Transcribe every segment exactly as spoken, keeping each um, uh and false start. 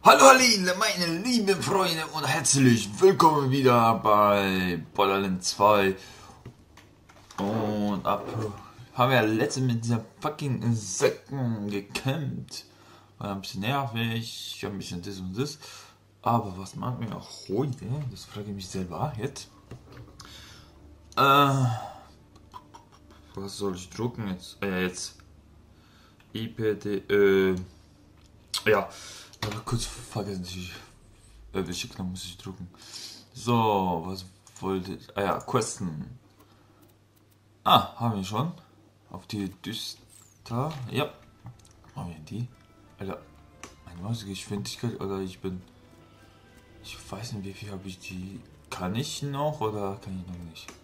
Hallo Halli, meine lieben Freunde und herzlich willkommen wieder bei Borderlands zwei. Und ab haben wir ja letztens mit dieser fucking Insekten gekämpft. War ein bisschen nervig, ein bisschen das und das. Aber was machen wir auch heute? Das frage ich mich selber jetzt. Äh, was soll ich drucken jetzt? Äh, jetzt. I P D, äh, ja. Aber kurz vergessen, ich, äh, welche Knopf muss ich drücken? So, was wollte ich? Ah ja, Questen. Ah, haben wir schon. Auf die Düster. Ja. Haben wir die? Alter, meine Mausgeschwindigkeit oder ich bin. Ich weiß nicht, wie viel habe ich die. Kann ich noch oder kann ich noch nicht?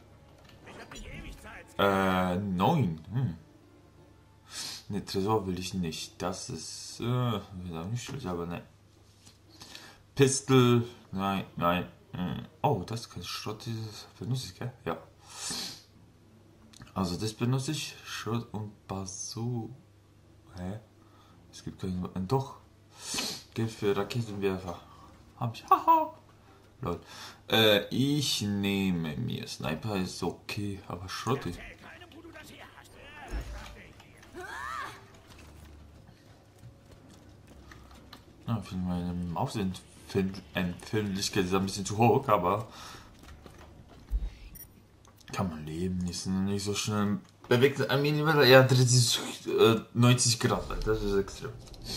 Äh, neun. Hm. Ne, Tresor will ich nicht. Das ist äh, wieder nicht schlecht, aber ne. Pistol. Nein, nein. Hm. Oh, das kann Schrott, dieses benutze ich, gell? Ja. Also das benutze ich. Schrott und Bazoo. Hä? Es gibt keinen. Äh, doch. Gilt für Raketenwerfer. Hab ich. Haha. Lol. Äh, ich nehme mir. Sniper ist okay, aber Schrott. Ja, für meine Mausempfindlichkeit ist ein bisschen zu hoch, aber kann man leben, ist nicht so schnell bewegt. Ein Millimeter, ja, dreißig, äh, neunzig Grad, das ist extrem.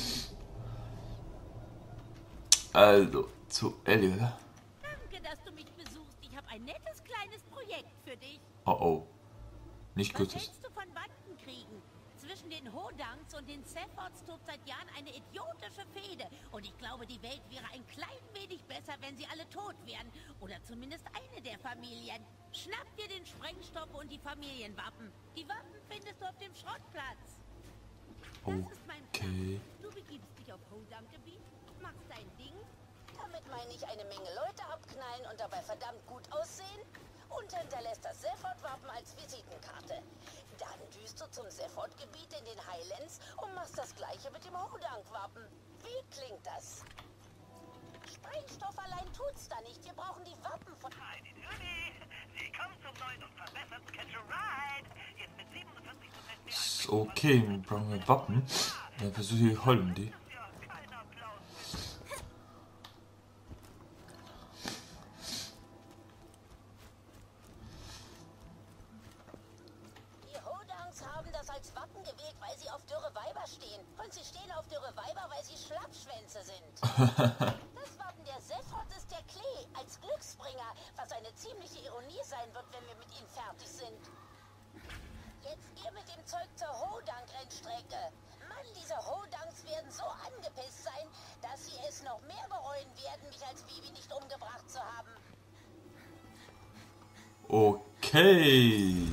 Also, zu Ellie, oder? Danke, dass du mich besuchst. Ich habe ein nettes kleines Projekt für dich. Oh oh, nicht Was gut. hältst du von Bandenkriegen? Zwischen den Hodangs und den Sephods tobt seit Jahren eine idiotische Fehde. Und ich glaube, die Welt wäre ein klein wenig besser, wenn sie alle tot wären. Oder zumindest eine der Familien. Schnapp dir den Sprengstoff und die Familienwappen. Die Wappen findest du auf dem Schrottplatz. Das ist mein Plan. Okay. Du begibst dich auf Hodang-Gebiet, machst dein Ding. Damit meine ich eine Menge Leute abknallen und dabei verdammt gut aussehen und hinterlässt das Sephod-Wappen als Visitenkarte. Dann düst du zum Sephod-Gebiet in den Highlands und machst das gleiche mit dem Hodang-Wappen. Wie klingt das? Sprengstoff allein tut's da nicht. Wir brauchen die Wappen von... Heidi Doody! Willkommen zum neuen und verbesserten Catch a Ride! Jetzt mit siebenundvierzig Prozent mehr als Ist okay, brauchen wir Wappen. Dann versuche ich holen die. ja, kein Applaus. Die Hodangs haben das als Wappen gewählt, weil sie auf dürre Weiber stehen. Und sie stehen auf dürre Weiber, weil sie Schlappschwänze sind. Das Wappen der Sephod ist der Klee als Glücksbringer, was eine ziemliche Ironie sein wird, wenn wir mit ihnen fertig sind. Jetzt ihr mit dem Zeug zur Hodang-Rennstrecke. Mann, diese Hodangs werden so angepisst sein, dass sie es noch mehr bereuen werden, mich als Bibi nicht umgebracht zu haben. Okay.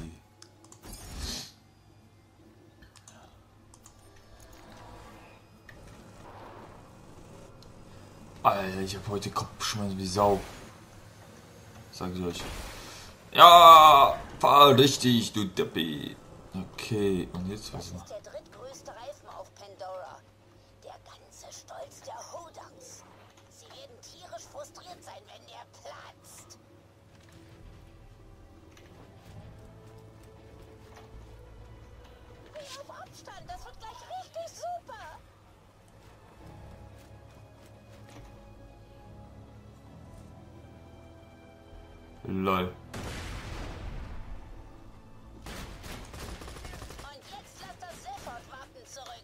Alter, ich habe heute Kopfschmerzen wie Sau. Sag ich euch. Ja, fahr richtig, du Deppi. Okay, und jetzt was Das noch? ist der drittgrößte Reifen auf Pandora. Der ganze Stolz der Hodangs. Sie werden tierisch frustriert sein, wenn der platzt. Geh auf Abstand, das wird gleich richtig super. Lol. Und jetzt lass das Sephod-Wappen zurück.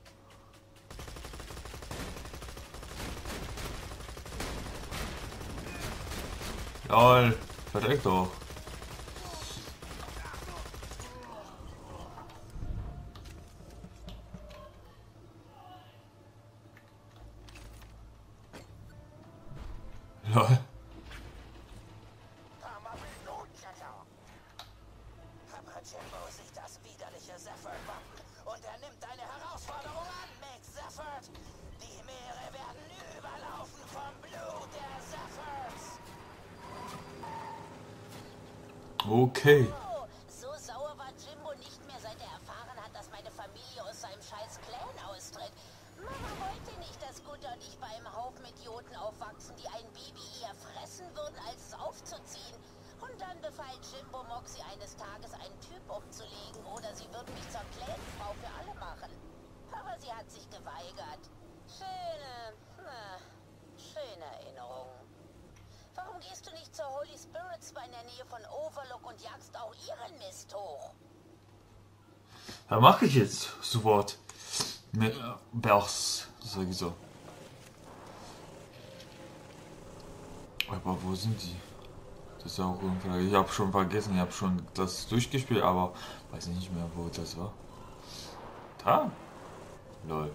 Lol. Verreckt doch. Lol. Jimbo sieht das widerliche Sephod-Wappen und er nimmt deine Herausforderung an, Mac Sephod. Die Meere werden überlaufen vom Blut der Sephods. Okay. Oh, so sauer war Jimbo nicht mehr, seit er erfahren hat, dass meine Familie aus seinem scheiß Clan austritt. Mama wollte nicht, dass Gunter und ich bei ihm Haufen Idioten aufwachsen, die ein Baby eher fressen würden, als es aufzuziehen. Und dann befahl Jimbo Moxie eines Tages, einen Typ umzulegen, oder sie würden mich zur Klänfrau für alle machen. Aber sie hat sich geweigert. Schöne, na, schöne Erinnerung. Warum gehst du nicht zur Holy Spirits in der Nähe von Overlook und jagst auch ihren Mist hoch? Ja, mache ich jetzt sofort. Ne, Bergs, sag ich so. Aber wo sind die? Das ist ja auch irgendwie. Ich habe schon vergessen, ich habe schon das durchgespielt, aber weiß nicht mehr, wo das war. Da? Lol.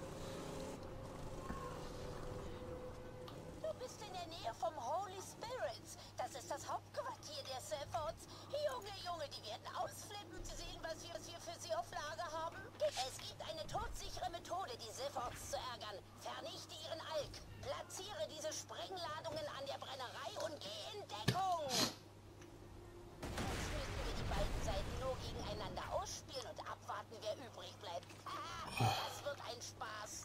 Du bist in der Nähe vom Holy Spirits. Das ist das Hauptquartier der Sephots. Junge, Junge, die werden ausflippen zu sehen, was wir, was wir für sie auf Lager haben. Es gibt eine todsichere Methode, die Sephots zu ärgern. Vernichte ihren Alk. Platziere diese Sprengladungen an der Brennerei und geh in Deckung. Jetzt müssen wir die beiden Seiten nur gegeneinander ausspielen und abwarten, wer übrig bleibt. Haha, das wird ein Spaß.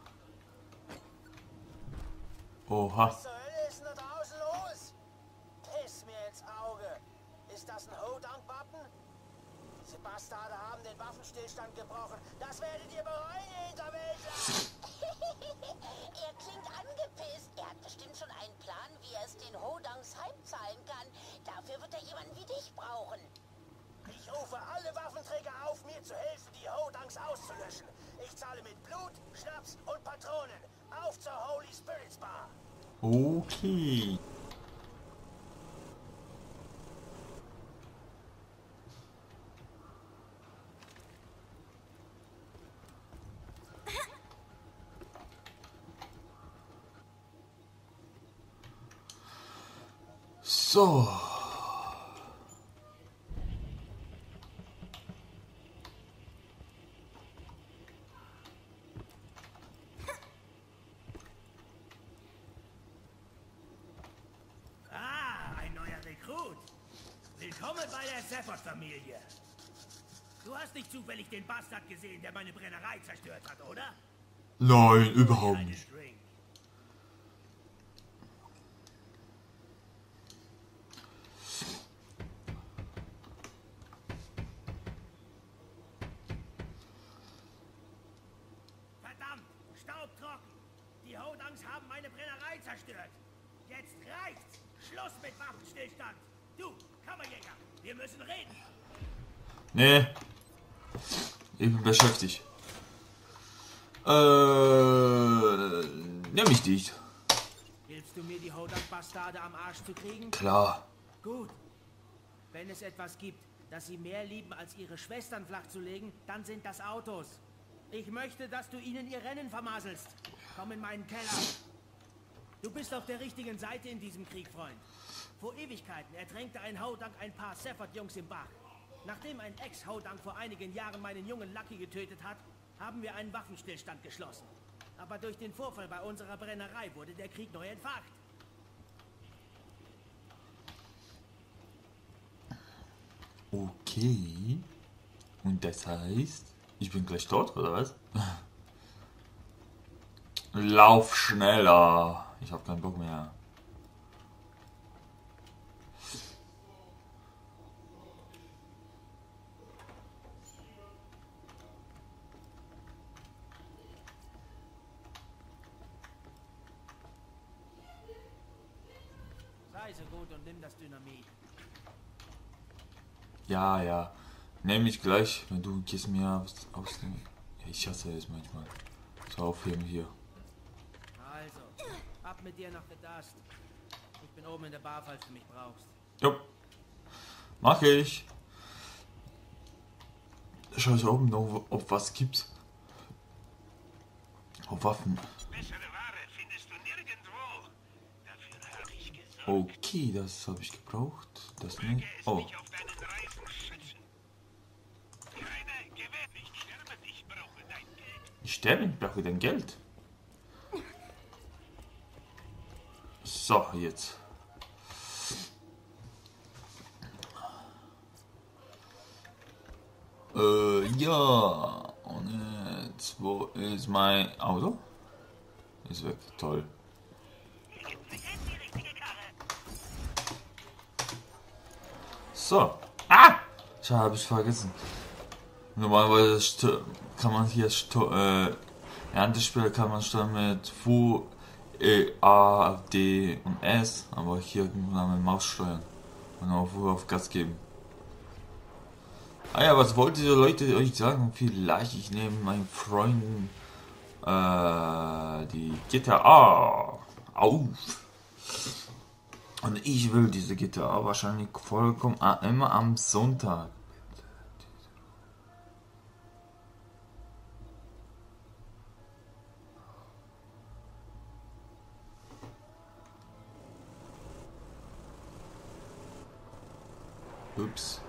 Oha. Was zur Hölle ist denn da draußen los? Piss mir ins Auge. Ist das ein Hodunk-Wappen? Diese Bastarde haben den Waffenstillstand gebrochen. Das werdet ihr bereuen, ihr Hinterwäldler. Er klingt angepisst. Er hat bestimmt schon einen Plan, wie er es den Hodunks heimzahlen kann. Dafür wird er jemanden wie dich brauchen. Ich rufe alle Waffenträger auf, mir zu helfen, die Hodunks auszulöschen. Ich zahle mit Blut, Schnaps und Patronen. Auf zur Holy Spirits Bar. Okay. So. Ah, ein neuer Rekrut. Willkommen bei der Sephot-Familie. Du hast nicht zufällig den Bastard gesehen, der meine Brennerei zerstört hat, oder? Nein, überhaupt Einen nicht. Drink. Verdammt, staubtrocken. Die Hodunks haben meine Brennerei zerstört. Jetzt reicht's. Schluss mit Waffenstillstand. Du, Kammerjäger, wir müssen reden. Nee. Ich bin beschäftigt. Äh. Nimm ich dich. Hilfst du mir, die Hodunk-Bastarde am Arsch zu kriegen? Klar. Gut. Wenn es etwas gibt, das sie mehr lieben, als ihre Schwestern flachzulegen, dann sind das Autos. Ich möchte, dass du ihnen ihr Rennen vermaselst. Komm in meinen Keller. Du bist auf der richtigen Seite in diesem Krieg, Freund. Vor Ewigkeiten ertränkte ein Hodunk ein paar Sephot-Jungs im Bach. Nachdem ein Ex-Hodunk vor einigen Jahren meinen jungen Lucky getötet hat, haben wir einen Waffenstillstand geschlossen. Aber durch den Vorfall bei unserer Brennerei wurde der Krieg neu entfacht. Okay. Und das heißt, ich bin gleich tot, oder was? Lauf schneller. Ich hab keinen Bock mehr. Sei so gut und nimm das Dynamit. Ja, ja. Nehme ich gleich, wenn du gehst mir aus, aus dem. Ja, ich hasse es manchmal. So aufheben hier. Also, ab mit dir nach The Dust. Ich bin oben in der Bar, falls du mich brauchst. Jo. Mach ich. Schau ich oben noch, ob was gibt. Ob Waffen. Bessere Ware findest du nirgendwo. Dafür habe ich gesorgt. Okay, das habe ich gebraucht. Das nicht. Oh. Mich auf deinen Reisen schützen. Keine Gewehr, nicht sterben, ich brauche dein Geld. Ich sterbe, ich brauche dein Geld. So, jetzt. Äh, ja. Und jetzt, wo ist mein Auto? Ist weg, toll. So. Ah! Ich habe ich vergessen. Normalerweise kann man hier äh, Erntespiele kann man steuern mit Fu, E, A, D und S, aber hier muss man mit Maus steuern und auf, auf Gas geben. Ah ja, was wollte ihr Leute euch sagen? Vielleicht ich nehme meinen Freunden äh, die G T A auf. Und ich will diese G T A wahrscheinlich vollkommen immer am Sonntag. Ups.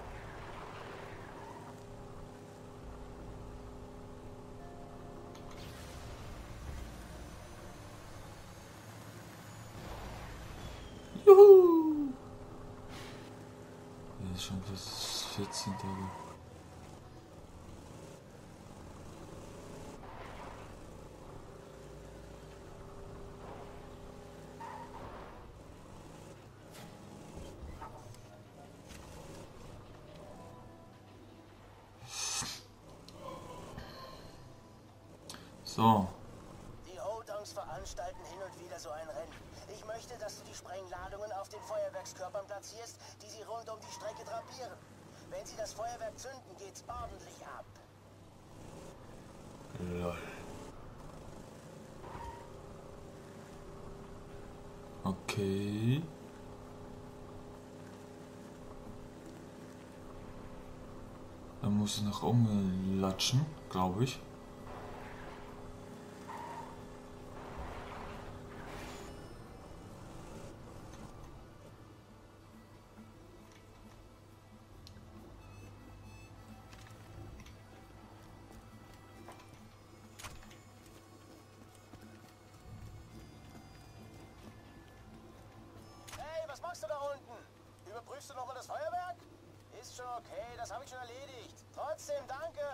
Juhu! Das ist schon fast vierzehn Tage. So. Die Hodangs veranstalten hin und wieder so ein Rennen. Ich möchte, dass du die Sprengladungen auf den Feuerwerkskörpern platzierst, die sie rund um die Strecke drapieren. Wenn sie das Feuerwerk zünden, geht's ordentlich ab. Lol. Okay. Dann muss ich nach oben latschen, glaube ich. Was machst du da unten? Überprüfst du nochmal das Feuerwerk? Ist schon okay, das habe ich schon erledigt. Trotzdem, danke.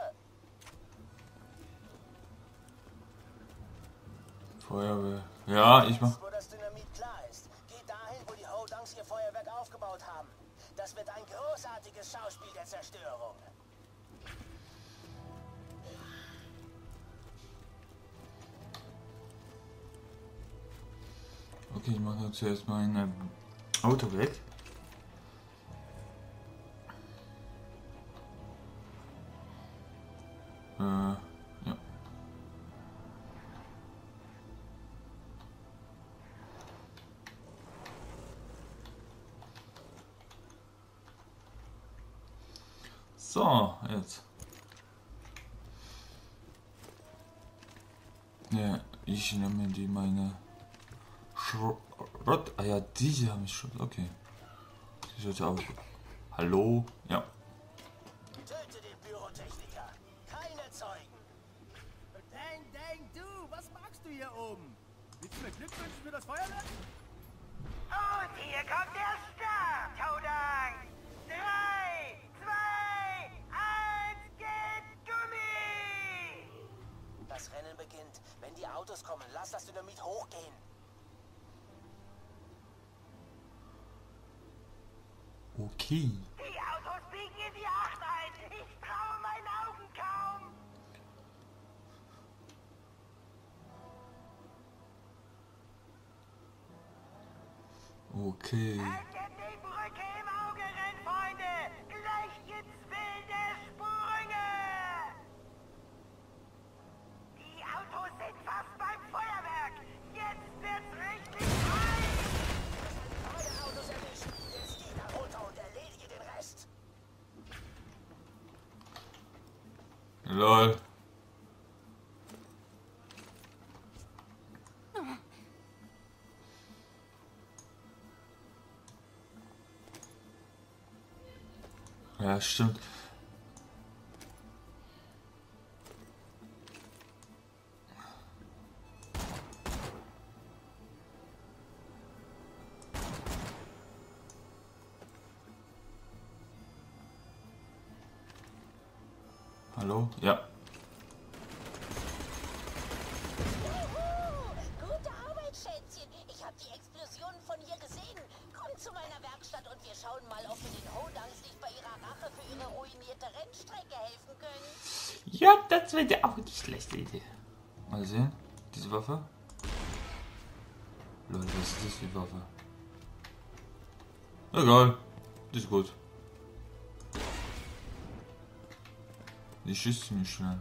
Feuerwehr. Ja, ich mach. Wo das Dynamit klar ist. Geh dahin, wo die Hodangs ihr Feuerwerk aufgebaut haben. Das wird ein großartiges Schauspiel der Zerstörung. Okay, ich mache zuerst mein Auto weg. Äh, ja. So, jetzt. Ja, ich nehme die meine Schrott. Ah ja, diese haben ich schon. Okay. Die sollte auch. Hallo? Ja. Töte den Pyrotechniker. Keine Zeugen. Dang, dang, du, was magst du hier oben? Willst du mir Glück wünschen für das Feuerwerk? Und hier kommt der Start, Hodang. Drei, zwei, eins, geht Gummi! Das Rennen beginnt. Wenn die Autos kommen, lass das Dynamit hochgehen. Okay. Die Autos biegen in die Acht ein. Ich traue meinen Augen kaum. Okay. Haltet die Brücke im Auge, Rennfreunde. Gleich gibt's wilde Sprünge. Die Autos sind fast beim Feuerwerk. Jetzt wird's richtig heiß. Beide Autos erwischen. Jetzt geh da runter und erledige den Rest. Lol. Ja, stimmt. Hallo? Ja. Gute Arbeit, Schätzchen. Ich habe die Explosionen von hier gesehen. Komm zu meiner Werkstatt und wir schauen mal, ob wir den Hodang Ja, das wäre auch eine schlechte Idee. Mal sehen. Diese Waffe. Leute, was ist das für Waffe? Egal. Die ist gut. Die schießt ziemlich schnell.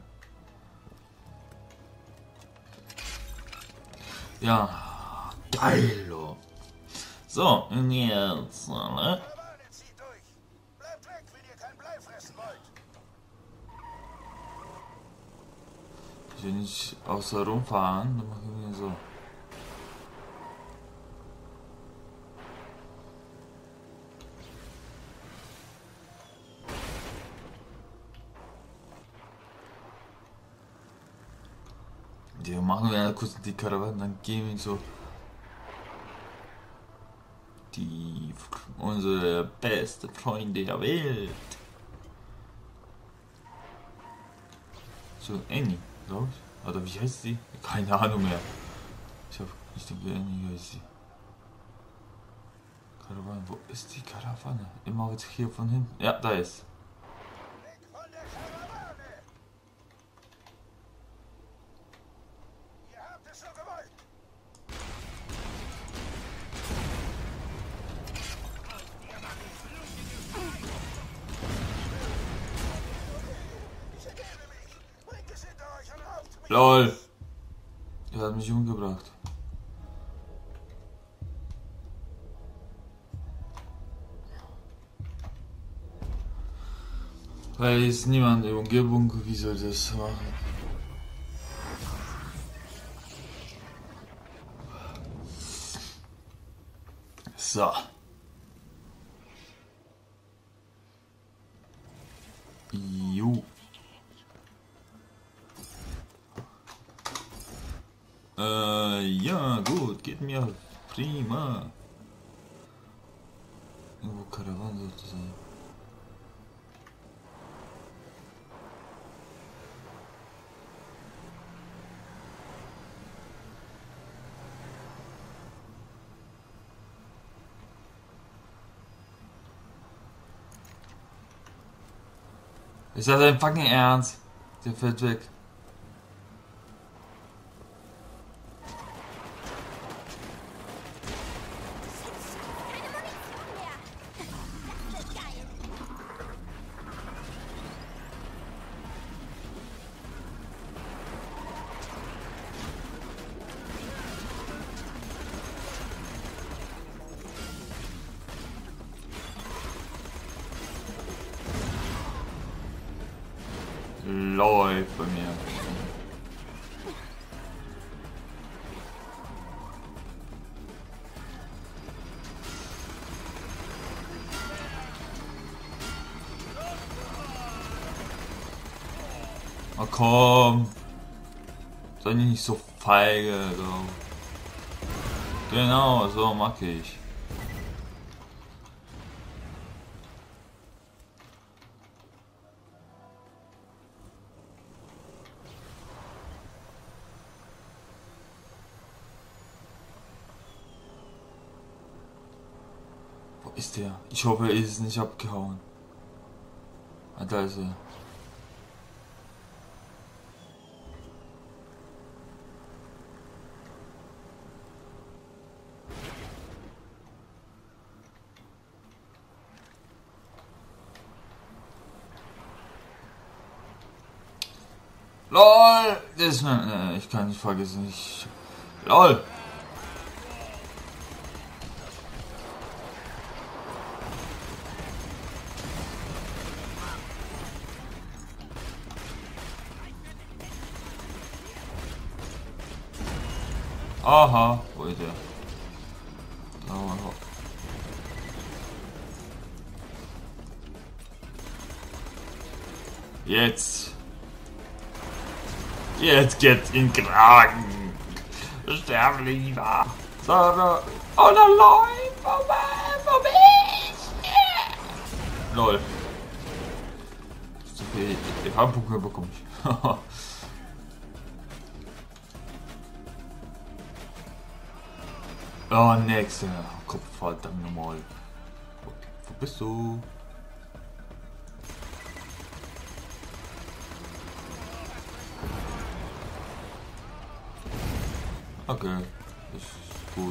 Ja. Geil. So, und jetzt, ne? Zieht durch. Bleibt weg, wenn ihr kein Blei fressen wollt. Wenn ich außer rumfahren, dann machen wir so. Die machen wir kurz die Karawane, dann gehen wir so. Die unsere beste Freunde der Welt. So, Annie, glaube ich. Oder wie heißt sie? Keine Ahnung mehr. Ich hab, ich denke, Annie heißt sie. Karawane, wo ist die Karawane? Immer jetzt hier von hinten. Ja, da ist. Weg von der Karawane! Ihr habt es so gewollt. Ich ergebe mich. Bringt es hinter euch und rauft mich. LOL! Er hat mich umgebracht. Weil ist niemand in der Umgebung, wie soll das machen? So. Jo. Äh, ja, gut, geht mir prima. Irgendwo Karawane sollte sein. Ist das dein fucking Ernst? Der fällt weg. Läuft bei mir. Oh komm. Sei nicht so feige. So. Genau, so mag ich. Wo ist der? Ich hoffe, er ist nicht abgehauen. Ah, da ist er. LOL! Das ist mein, äh, ich kann nicht vergessen. Ich. LOL! Aha, wo ist er? Da war er. Jetzt! Jetzt geht's in den Kragen! Sterben lieber! Sarah! Oh nein! Vorbei! Vorbei! Yeah. Lol! So viel E V-Punkte bekomme ich. Oh, nächste. Kopf, verdammt nochmal. Wo, wo bist du? Okay, das ist gut.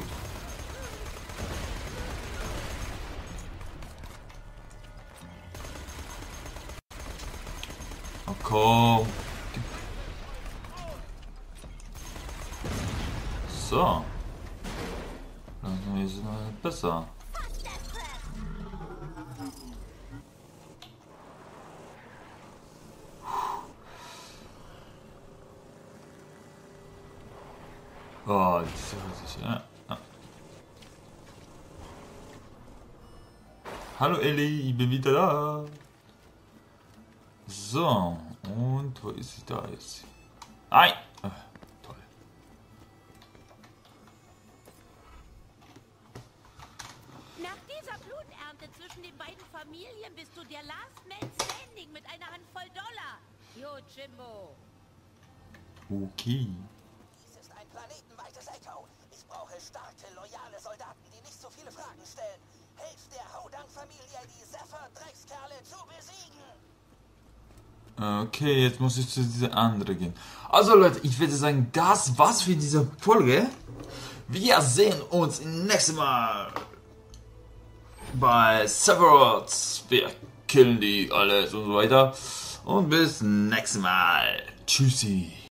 Oh komm. So. Langsam ist es mal besser. Oh, das ist richtig, ja. Ja. Hallo Ellie, ich bin wieder da. So, und wo ist sie da jetzt? Nein! Ah, toll. Nach dieser Bluternte zwischen den beiden Familien bist du der Last Man Standing mit einer Handvoll Dollar. Jo, Jimbo. Okay. Dies ist ein planetenweites Echo. Ich brauche starke, loyale Soldaten, die nicht so viele Fragen stellen. Hilf der Hodang-Familie, die Zephyr-Dreckskerle zu besiegen. Okay, jetzt muss ich zu dieser andere gehen. Also Leute, ich würde sagen, das war's für diese Folge. Wir sehen uns nächstes Mal bei Sephiroth. Wir killen die alles und so weiter. Und bis nächstes Mal. Tschüssi.